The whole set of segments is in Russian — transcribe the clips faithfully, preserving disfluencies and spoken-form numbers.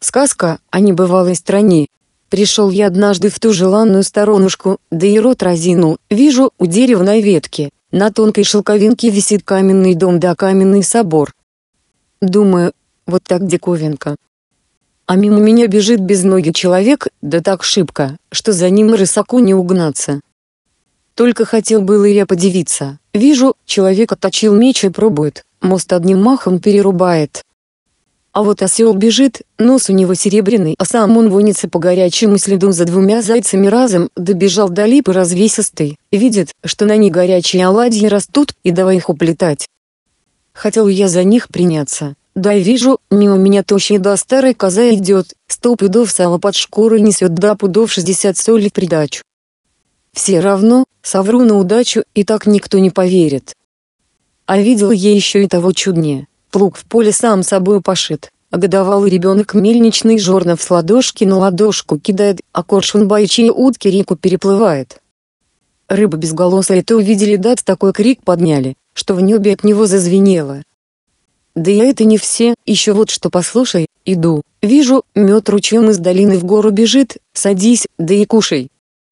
Сказка о небывалой стране. Пришел я однажды в ту желанную сторонушку, да и рот разинул, вижу, у дерева на ветке, на тонкой шелковинке висит каменный дом да каменный собор. Думаю, вот так диковинка. А мимо меня бежит безногий человек, да так шибко, что за ним и рысаку не угнаться. Только хотел было я подивиться, вижу, человек отточил меч и пробует, мост одним махом перерубает. А вот осел бежит, нос у него серебряный, а сам он гонится по горячему следу за двумя зайцами разом, добежал до липы развесистой, видит, что на ней горячие оладьи растут, и давай их уплетать. Хотел я за них приняться, да и вижу, мимо меня тощая да старая коза идет, сто пудов сала под шкурой несет, да пудов шестьдесят соли в придачу. Все равно, совру на удачу, и так никто не поверит. А видел я еще и того чуднее. Плуг в поле сам собой пашет, а годовалый ребенок мельничный жорнов с ладошки на ладошку кидает, а коршун байчьи утки реку переплывает. Рыба безголосая это увидели, да такой крик подняли, что в небе от него зазвенело. Да и это не все, еще вот что послушай, иду, вижу, мед ручьем из долины в гору бежит, садись, да и кушай.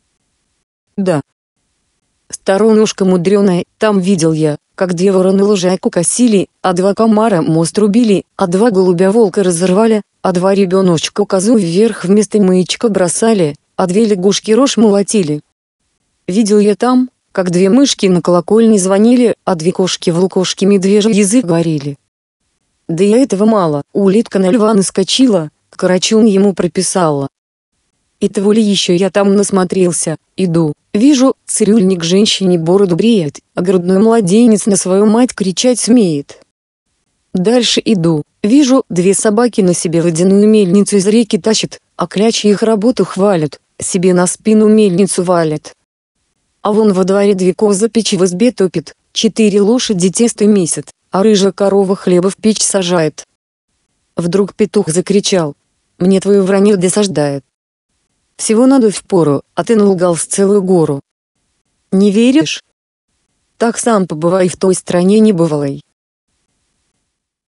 Да. Сторонушка мудреная, там видел я, как две вороны лужайку косили, а два комара мост рубили, а два голубя волка разорвали, а два ребеночка козу вверх вместо маячка бросали, а две лягушки рожь молотили. Видел я там, как две мышки на колокольне звонили, а две кошки в лукошке медвежий язык говорили. Да и этого мало, улитка на льва наскочила, карачун ему прописала. И того ли еще я там насмотрелся, иду, вижу, цирюльник женщине бороду бреет, а грудной младенец на свою мать кричать смеет. Дальше иду, вижу, две собаки на себе водяную мельницу из реки тащат, а клячи их работу хвалят, себе на спину мельницу валят. А вон во дворе две козы печи в избе топит, четыре лошади тесто месят, а рыжая корова хлеба в печь сажает. Вдруг петух закричал: «Мне твое вранье досаждает. Всего надо впору, а ты налгал с целую гору. Не веришь? Так сам побывай в той стране небывалой».